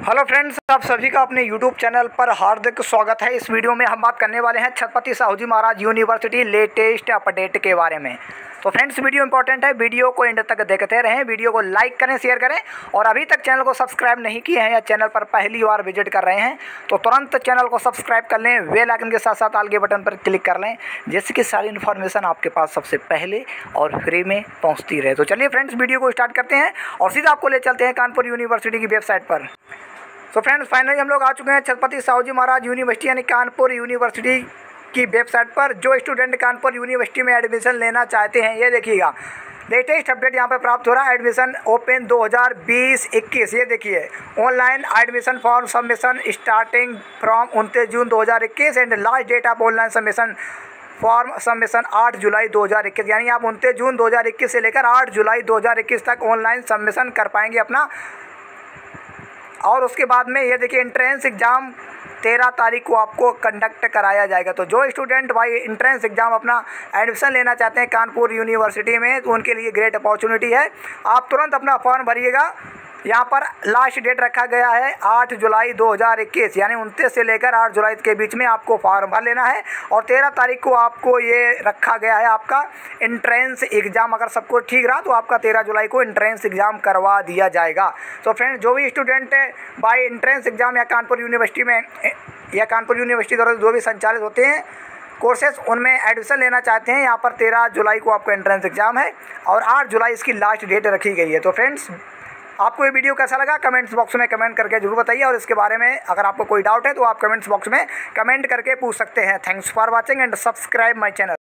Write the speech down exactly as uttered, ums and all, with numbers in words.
Hello friends, आप सभी का अपने यूट्यूब चैनल पर हार्दिक स्वागत है। इस वीडियो में हम बात करने वाले हैं Chhatrapati Shahu ji Maharaj university latest update के बारे में। तो फ्रेंड्स, वीडियो इंपॉर्टेंट है, वीडियो को एंड तक देखते रहें। वीडियो को लाइक करें, शेयर करें और अभी तक चैनल को सब्सक्राइब नहीं किए हैं या चैनल पर पहली बार विजिट कर रहे हैं तो तुरंत चैनल को सब्सक्राइब कर लें, बेल आइकन के साथ साथ आल के बटन पर क्लिक कर लें, जिससे कि सारी इन्फॉर्मेशन आपके पास सबसे पहले और फ्री में पहुँचती रहे। तो चलिए फ्रेंड्स, वीडियो को स्टार्ट करते हैं और सीधा आपको ले चलते हैं कानपुर यूनिवर्सिटी की वेबसाइट पर। तो फ्रेंड्स, फाइनली हम लोग आ चुके हैं छत्रपति साहू जी महाराज यूनिवर्सिटी यानी कानपुर यूनिवर्सिटी की वेबसाइट पर। जो स्टूडेंट कानपुर यूनिवर्सिटी में एडमिशन लेना चाहते हैं, ये देखिएगा लेटेस्ट अपडेट यहाँ पे प्राप्त हो रहा है। एडमिशन ओपन दो हज़ार बीस इक्कीस, ये देखिए online admission form submission starting from उनतीस जून दो हज़ार इक्कीस and last date of online submission form submission आठ जुलाई दो हज़ार इक्कीस, यानी आप उनतीस जून दो हज़ार इक्कीस से लेकर आठ जुलाई दो हज़ार इक्कीस तक ऑनलाइन सबमिशन कर पाएंगे अपना। और उसके बाद में ये देखिए एंट्रेंस एग्ज़ाम तेरह तारीख को आपको कंडक्ट कराया जाएगा। तो जो स्टूडेंट भाई एंट्रेंस एग्ज़ाम अपना एडमिशन लेना चाहते हैं कानपुर यूनिवर्सिटी में, तो उनके लिए ग्रेट अपॉर्चुनिटी है। आप तुरंत अपना फॉर्म भरिएगा। यहाँ पर लास्ट डेट रखा गया है आठ जुलाई दो हज़ार इक्कीस, यानी उनतीस से लेकर आठ जुलाई के बीच में आपको फॉर्म भर लेना है। और तेरह तारीख को आपको ये रखा गया है आपका एंट्रेंस एग्ज़ाम। अगर सब कुछ ठीक रहा तो आपका तेरह जुलाई को एंट्रेंस एग्ज़ाम करवा दिया जाएगा। तो फ्रेंड्स, जो भी स्टूडेंट बाई एंट्रेंस एग्ज़ाम या कानपुर यूनिवर्सिटी में या कानपुर यूनिवर्सिटी द्वारा जो भी संचालित होते हैं कोर्सेस, उनमें एडमिशन लेना चाहते हैं, यहाँ पर तेरह जुलाई को आपका एंट्रेंस एग्ज़ाम है और आठ जुलाई इसकी लास्ट डेट रखी गई है। तो फ्रेंड्स, आपको ये वीडियो कैसा लगा कमेंट्स बॉक्स में कमेंट करके जरूर बताइए। और इसके बारे में अगर आपको कोई डाउट है तो आप कमेंट्स बॉक्स में कमेंट करके पूछ सकते हैं। Thanks for watching and subscribe my channel.